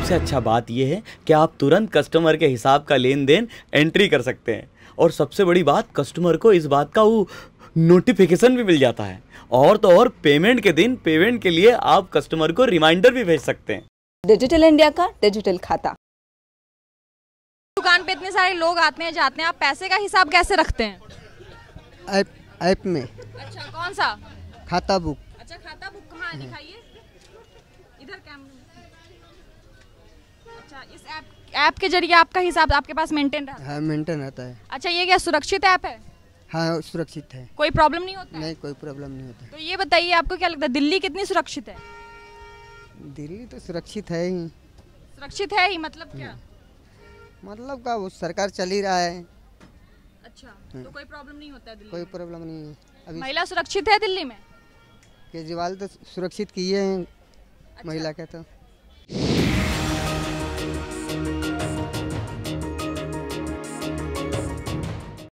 सबसे अच्छा बात यह है कि आप तुरंत कस्टमर के हिसाब का लेन देन एंट्री कर सकते हैं, और सबसे बड़ी बात, कस्टमर को इस बात का वो नोटिफिकेशन भी मिल जाता है। और तो और पेमेंट के दिन पेमेंट के लिए आप कस्टमर को रिमाइंडर भी भेज सकते हैं। डिजिटल इंडिया का डिजिटल खाता। दुकान पे इतने सारे लोग आते हैं जाते हैं, आप पैसे का हिसाब कैसे रखते हैं? ऐप में। अच्छा, कौन सा? खाता बुक। अच्छा, खाता बुक कहाँ है, दिखाइए इधर कैमरे में। अच्छा, इस ऐप के जरिए आपका हिसाब आपके पास मेंटेन रहता है? हाँ, मेंटेन रहता है। अच्छा, ये क्या सुरक्षित ऐप है? हाँ, सुरक्षित है। कोई प्रॉब्लम नहीं होता है? नहीं, कोई प्रॉब्लम नहीं होता। तो ये बताइए, आपको क्या लगता है दिल्ली कितनी सुरक्षित है? दिल्ली तो सुरक्षित है ही। सुरक्षित है ही मतलब क्या? मतलब का वो सरकार चल ही रहा है। अच्छा, तो कोई प्रॉब्लम नहीं होता है दिल्ली कोई में? प्रॉब्लम नहीं है अभी। महिला सुरक्षित है दिल्ली में? केजरीवाल तो सुरक्षित किए हैं। अच्छा। महिला का तो